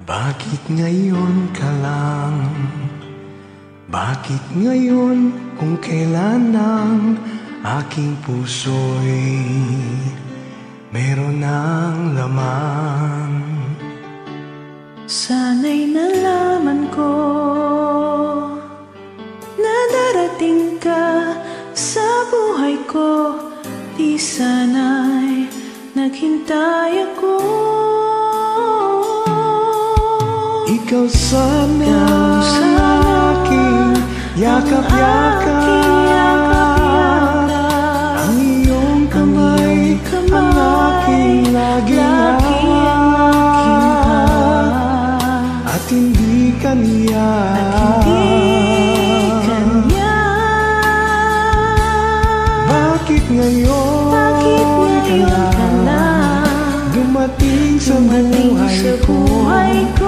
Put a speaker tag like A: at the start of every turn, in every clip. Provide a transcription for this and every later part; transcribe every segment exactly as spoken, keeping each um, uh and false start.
A: Bakit ngayon ka lang? Bakit ngayon kung kailan ang aking puso'y meron ng laman?
B: Sana'y nalaman ko na darating ka sa buhay ko. Di sana'y naghintay ako.
A: Ikaw sana ang aking yakap-yakap, ang iyong kamay ang aking laging hawak, at hindi kanya Bakit ngayon ka lang dumating sa buhay ko?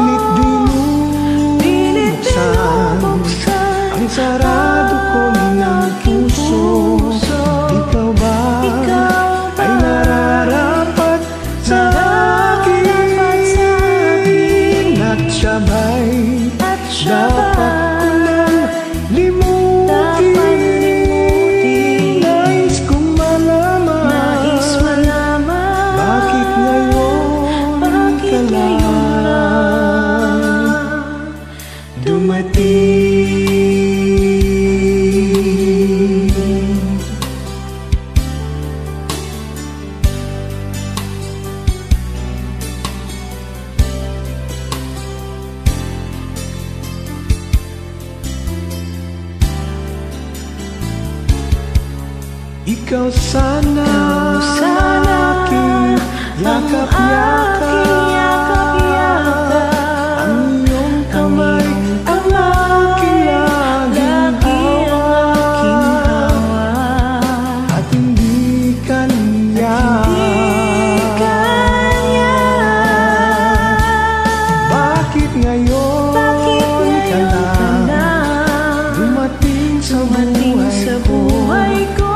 A: Pilit binubuksan ang sarado ko ng puso. Ikaw ba ay nararapat sa akin? At siya ba'y dapat ko nang limutin? Nais kong malaman, bakit ngayon ka lang dumating? Ikaw sana ang aking yakap-yakap, ang iyong kamay ang aking laging hawak, at hindi kanya Bakit ngayon ka lang dumating sa buhay ko?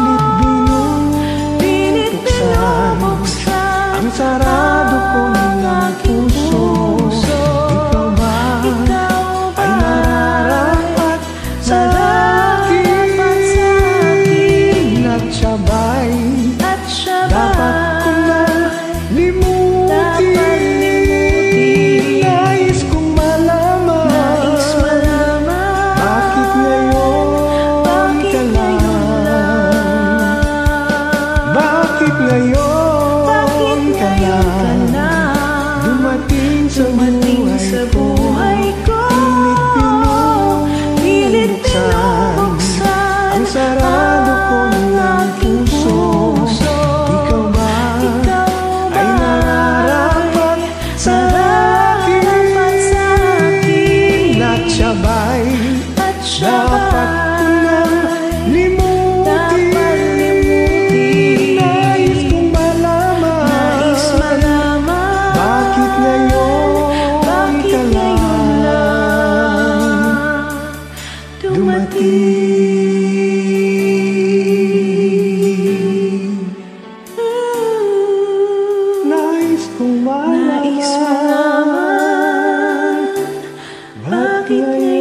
A: Ang sarado ko ng puso. Ikaw ba ay nararapat sa akin? At siya ba'y dapat ko nang limutin? Nais kong malaman, bakit ngayon ka lang? Bakit ngayon dumating sa buhay ko? Pilit binubuksan ang sarado ko ng puso. Ikaw ba ay nararapat sa akin? At siya ba'y dapat ko nang limutin? Nais kong malaman, bakit ngayon ka lang dumating? Nais kong malaman, bakit ngayon